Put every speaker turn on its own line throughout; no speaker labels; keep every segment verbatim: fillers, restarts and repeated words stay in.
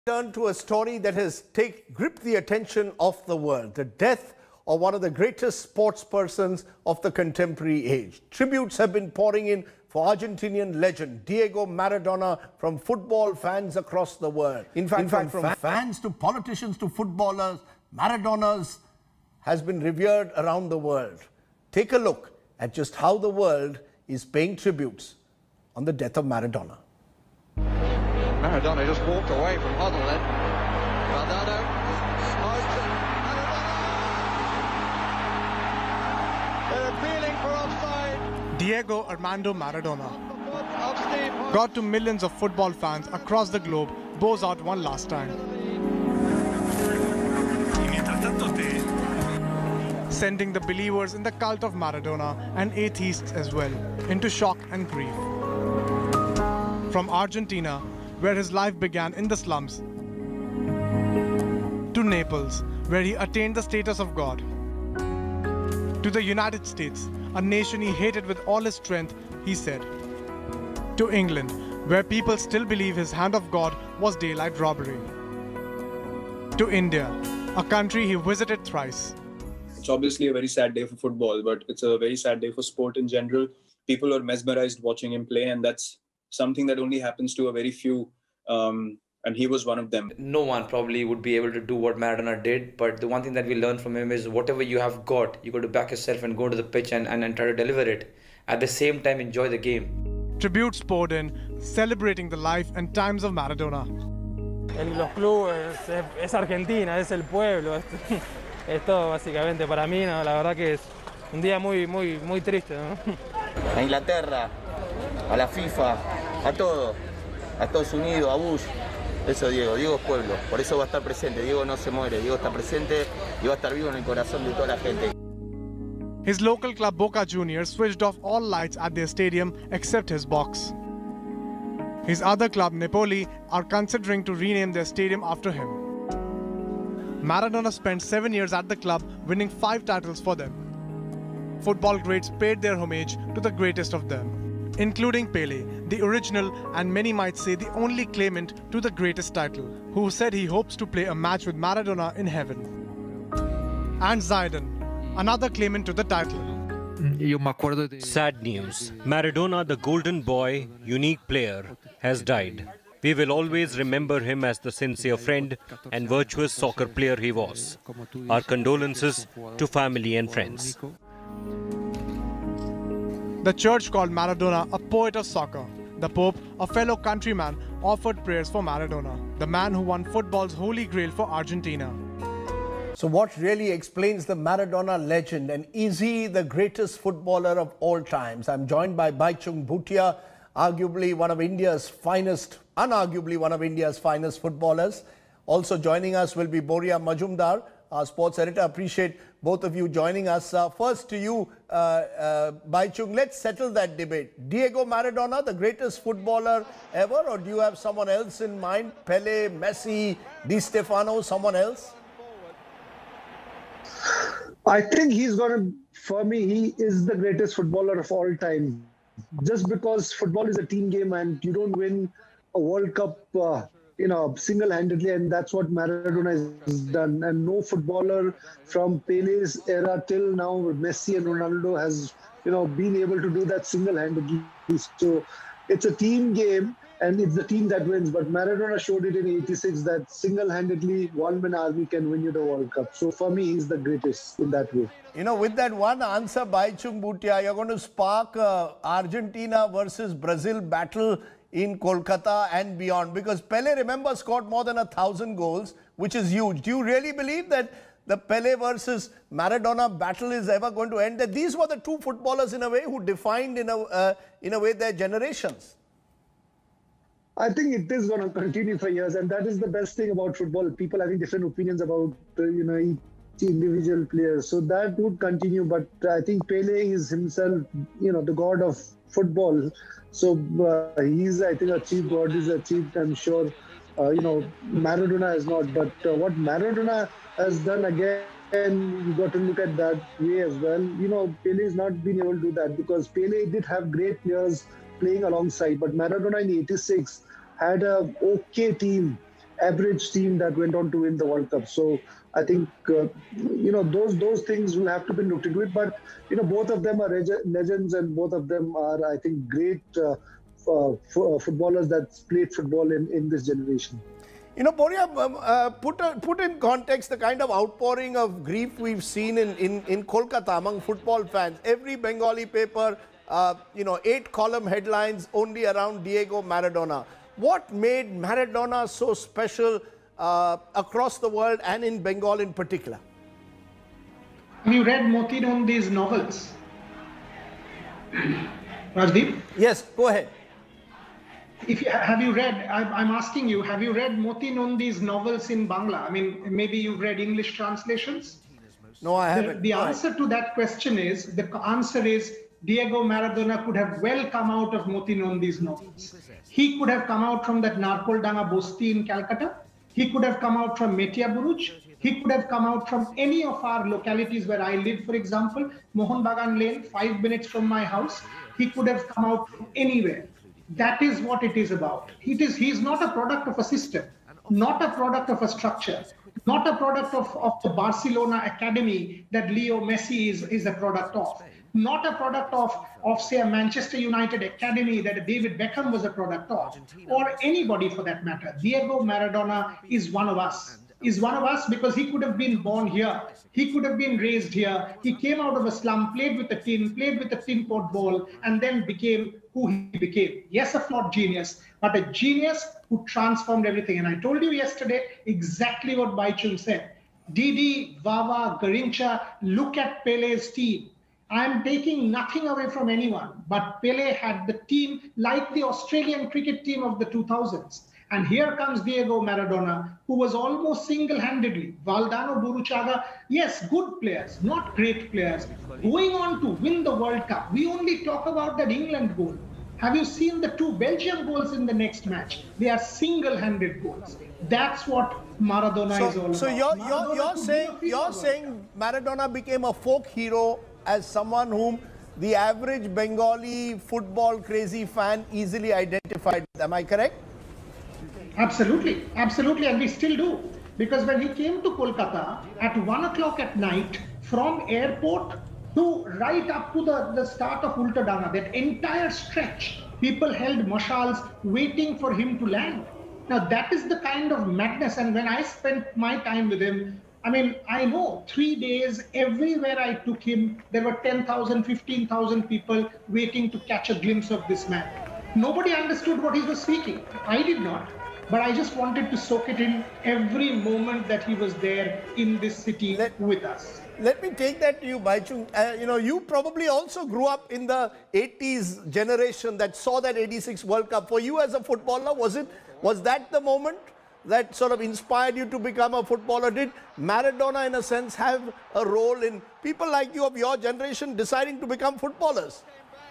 Turn to a story that has take, gripped the attention of the world. The death of one of the greatest sports persons of the contemporary age. Tributes have been pouring in for Argentinian legend Diego Maradona from football fans across the world. In fact, in fact from, from fans to politicians to footballers, Maradona's has been revered around the world. Take a look at just how the world is paying tributes on the death of Maradona.
Maradona just walked away from Huddle then. Maradona smoked it. Maradona! They're appealing for offside.
Diego Armando Maradona. God to millions of football fans across the globe, bows out one last time. Sending the believers in the cult of Maradona and atheists as well into shock and grief. From Argentina, where his life began in the slums, to Naples, where he attained the status of God, to the United States, a nation he hated with all his strength, he said, to England, where people still believe his hand of God was daylight robbery, to India, a country he visited thrice.
It's obviously a very sad day for football, but it's a very sad day for sport in general. People are mesmerized watching him play, and that's something that only happens to a very few, um, and he was one of them.
No one probably would be able to do what Maradona did, but the one thing that we learned from him is whatever you have got, you got to back yourself and go to the pitch and, and, and try to deliver it. At the same time, enjoy the game.
Tributes poured in, celebrating the life and times of Maradona.
En los clubes, es, es Argentina, es el pueblo, es, es todo básicamente para mí, ¿no? La verdad que es un día muy, muy, muy triste, ¿no?
A Inglaterra, a la FIFA, a todo, a Estados Unidos, a Bush. Eso Diego, Diego es pueblo, por eso va a estar presente. Diego no se muere, Diego está presente y va a estar vivo en el corazón de toda la gente.
His local club Boca Juniors switched off all lights at their stadium except his box. His other club, Napoli, are considering to rename their stadium after him. Maradona spent seven years at the club, winning five titles for them. Football greats paid their homage to the greatest of them, including Pele, the original and many might say the only claimant to the greatest title, who said he hopes to play a match with Maradona in heaven. And Zidane, another claimant to the title.
Sad news. Maradona, the golden boy, unique player, has died. We will always remember him as the sincere friend and virtuous soccer player he was. Our condolences to family and friends.
The church called Maradona a poet of soccer. The Pope, a fellow countryman, offered prayers for Maradona, the man who won football's holy grail for Argentina.
So what really explains the Maradona legend, and is he the greatest footballer of all times? I'm joined by Baichung Bhutia, arguably one of India's finest, unarguably one of India's finest footballers. Also joining us will be Boria Majumdar, our sports editor. Appreciate both of you joining us. Uh, first to you, uh, uh, Baichung, let's settle that debate. Diego Maradona, the greatest footballer ever, or do you have someone else in mind? Pele, Messi, Di Stefano, someone else?
I think he's going to, for me, he is the greatest footballer of all time. Just because football is a team game and you don't win a World Cup, uh, you know, single-handedly, and that's what Maradona has done. And no footballer from Pele's era till now, Messi and Ronaldo, has, you know, been able to do that single-handedly. So it's a team game, and it's the team that wins. But Maradona showed it in eighty-six that single-handedly one-man army can win you the World Cup. So for me, he's the greatest in that way.
You know, with that one answer, Baichung Bhutia, you're going to spark uh, Argentina versus Brazil battle in Kolkata and beyond. Because Pele, remember, scored more than a thousand goals, which is huge. Do you really believe that the Pele versus Maradona battle is ever going to end? That these were the two footballers in a way who defined in a, uh, in a way their generations.
I think it is going to continue for years, and that is the best thing about football. People having different opinions about, uh, you know, each individual players. So that would continue, but I think Pele is himself, you know, the god of football. So uh, he's, I think, achieved what he's achieved. I'm sure, uh, you know, Maradona has not. But uh, what Maradona has done again, you got to look at that way as well. You know, Pele has not been able to do that because Pele did have great players playing alongside. But Maradona in eighty-six had a okay team average team that went on to win the World Cup. So I think, uh, you know, those those things will have to be looked into it. But, you know, both of them are legends and both of them are, I think, great uh, uh, footballers that played football in, in this generation.
You know, Boria, um, uh, put, a, put in context the kind of outpouring of grief we've seen in, in, in Kolkata among football fans. Every Bengali paper, uh, you know, eight column headlines only around Diego Maradona. What made Maradona so special uh, across the world and in Bengal in particular?
Have you read Moti Nondi's novels? Rajdeep?
Yes, go ahead.
If you, have you read, I'm, I'm asking you, have you read Moti Nondi's novels in Bangla? I mean, maybe you've read English translations?
No, I haven't.
The, the answer to that question is, the answer is Diego Maradona could have well come out of Moti Nondi's novels. He could have come out from that Narkoldanga Bosti in Calcutta. He could have come out from Metia Buruj. He could have come out from any of our localities where I live, for example, Mohun Bagan Lane, five minutes from my house. He could have come out from anywhere. That is what it is about. It is, he is not a product of a system, not a product of a structure, not a product of, of the Barcelona academy that Leo Messi is, is a product of, not a product of, of, say, a Manchester United academy that David Beckham was a product of, or anybody for that matter. Diego Maradona is one of us. Is one of us because he could have been born here. He could have been raised here. He came out of a slum, played with a tin, played with a tin pot ball, and then became who he became. Yes, a flawed genius, but a genius who transformed everything. And I told you yesterday exactly what Baichung said. Didi, Vava, Garincha, look at Pele's team. I am taking nothing away from anyone, but Pele had the team like the Australian cricket team of the two thousands. And here comes Diego Maradona, who was almost single-handedly, Valdano, Burruchaga, yes, good players, not great players, going on to win the World Cup. We only talk about that England goal. Have you seen the two Belgium goals in the next match? They are single-handed goals. That's what Maradona
so,
is all
so
about.
So you're, you're, you're, saying, you're saying Maradona became a folk hero as someone whom the average Bengali football-crazy fan easily identified. Am I correct?
Absolutely, absolutely, and we still do. Because when he came to Kolkata at one o'clock at night, from airport to right up to the, the start of Ulta Danga, that entire stretch, people held mashals waiting for him to land. Now that is the kind of madness, and when I spent my time with him, I mean, I know three days, everywhere I took him, there were ten thousand, fifteen thousand people waiting to catch a glimpse of this man. Nobody understood what he was speaking. I did not. But I just wanted to soak it in every moment that he was there in this city let, with us.
Let me take that to you, Baichung. Uh, you know, you probably also grew up in the eighties generation that saw that eighty-six World Cup. For you as a footballer, was it was that the moment that sort of inspired you to become a footballer? Did Maradona, in a sense, have a role in people like you of your generation deciding to become footballers?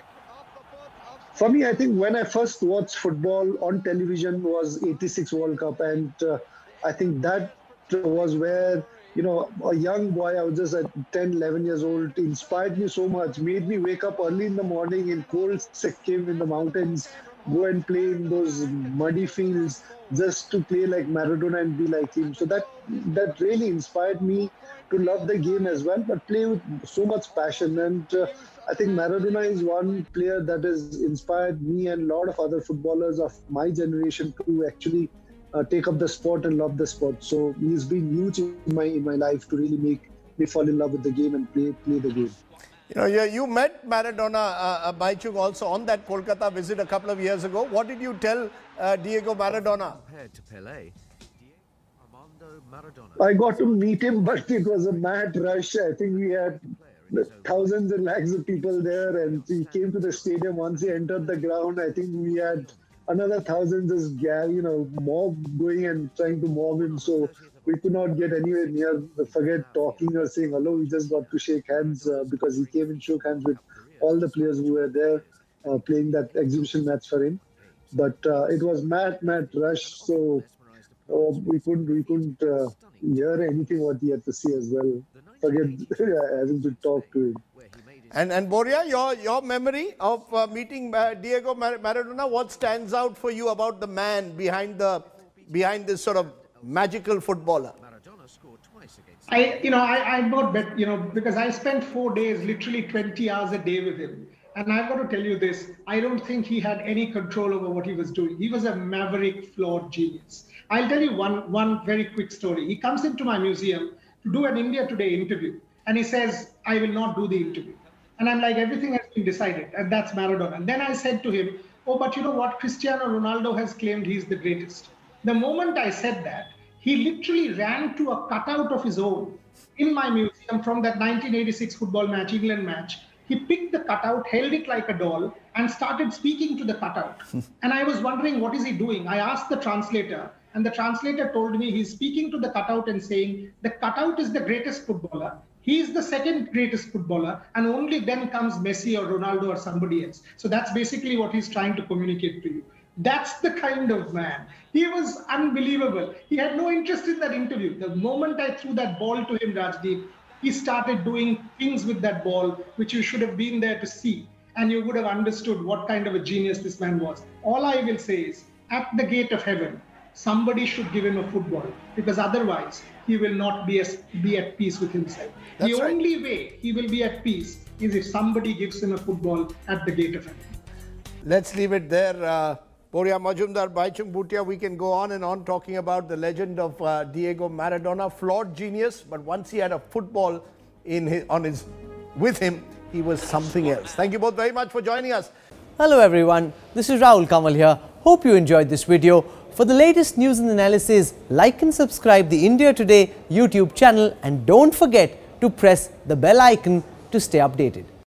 For me, I think when I first watched football on television was eighty-six World Cup. And uh, I think that was where, you know, a young boy, I was just at ten, eleven years old, inspired me so much, made me wake up early in the morning in cold Sikkim in the mountains, go and play in those muddy fields just to play like Maradona and be like him. So that, that really inspired me to love the game as well, but play with so much passion. And uh, I think Maradona is one player that has inspired me and a lot of other footballers of my generation to actually uh, take up the sport and love the sport. So he's been huge in my in my life to really make me fall in love with the game and play play the game.
You know, you, you met Maradona, uh, Baichung, also on that Kolkata visit a couple of years ago. What did you tell uh, Diego Maradona?
Compared to Pele, Armando Maradona.
I got to meet him, but it was a mad rush. I think we had thousands and lakhs of people there, and he came to the stadium. Once he entered the ground, I think we had another thousand just you know mob going and trying to mob him. So we could not get anywhere near, forget talking or saying hello. We just got to shake hands uh, because he came and shook hands with all the players who were there uh, playing that exhibition match for him. But uh, it was mad, mad rush. So uh, we couldn't, we couldn't uh, hear anything what he had to say as well. Forget having to talk to him.
And and Boria, your your memory of uh, meeting uh, Diego Mar Maradona, what stands out for you about the man behind the behind this sort of magical footballer.
I, you know, I, I not bet, you know, because I spent four days, literally twenty hours a day with him. And I've got to tell you this, I don't think he had any control over what he was doing. He was a maverick, flawed genius. I'll tell you one, one very quick story. He comes into my museum to do an India Today interview. And he says, I will not do the interview. And I'm like, everything has been decided. And that's Maradona. And then I said to him, oh, but you know what? Cristiano Ronaldo has claimed he's the greatest. The moment I said that, he literally ran to a cutout of his own in my museum from that nineteen eighty-six football match, England match. He picked the cutout, held it like a doll, and started speaking to the cutout. And I was wondering, what is he doing? I asked the translator, and the translator told me he's speaking to the cutout and saying, the cutout is the greatest footballer. He is the second greatest footballer, and only then comes Messi or Ronaldo or somebody else. So that's basically what he's trying to communicate to you. That's the kind of man. He was unbelievable. He had no interest in that interview. The moment I threw that ball to him, Rajdeep, he started doing things with that ball, which you should have been there to see. And you would have understood what kind of a genius this man was. All I will say is, at the gate of heaven, somebody should give him a football, because otherwise he will not be, as, be at peace with himself.
That's
the
right.
only way he will be at peace is if somebody gives him a football at the gate of heaven.
Let's leave it there. Uh, Porya Majumdar, Baichung Bhutia, we can go on and on talking about the legend of uh, Diego Maradona, flawed genius, but once he had a football in his, on his, with him, he was something else. Thank you both very much for joining us.
Hello everyone, this is Rahul Kamal here. Hope you enjoyed this video. For the latest news and analysis, like and subscribe the India Today YouTube channel, and don't forget to press the bell icon to stay updated.